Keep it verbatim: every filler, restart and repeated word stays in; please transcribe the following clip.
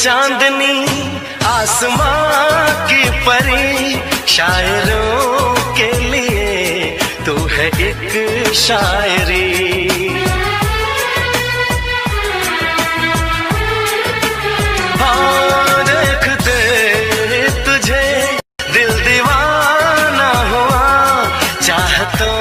चांदनी आसमां की परी, शायरों के लिए तू है एक शायरी।